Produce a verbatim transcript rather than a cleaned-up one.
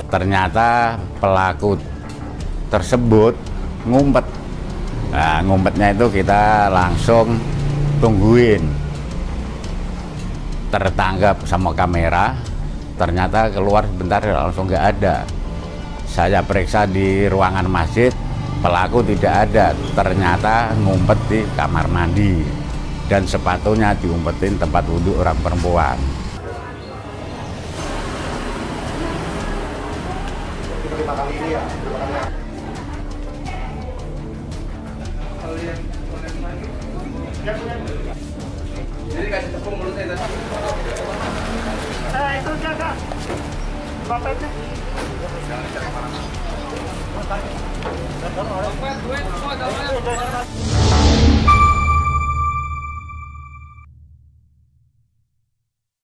ternyata pelaku tersebut ngumpet. Nah, ngumpetnya itu kita langsung tungguin, tertangkap sama kamera. Ternyata keluar sebentar langsung nggak ada. Saya periksa di ruangan masjid, pelaku tidak ada. Ternyata ngumpet di kamar mandi dan sepatunya diumpetin tempat wudhu orang perempuan. Jadi kasih tepung mulutnya tadi. Eh, itu jaga. Bapaknya. Bapak, duit semua dalamnya.